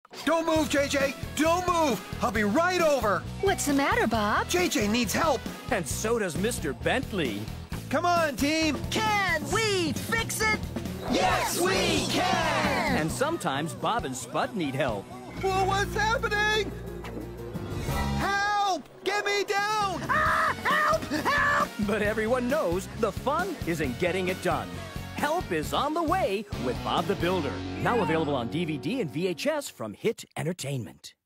Don't move, JJ! Don't move! I'll be right over! What's the matter, Bob? JJ needs help! And so does Mr. Bentley. Come on, team! Can we fix it? Yes, we can! And sometimes Bob and Spud need help. Whoa, what's happening? Help! Get me down! Ah, help! Help! But everyone knows the fun is in getting it done. Help is on the way with Bob the Builder. Now available on DVD and VHS from Hit Entertainment.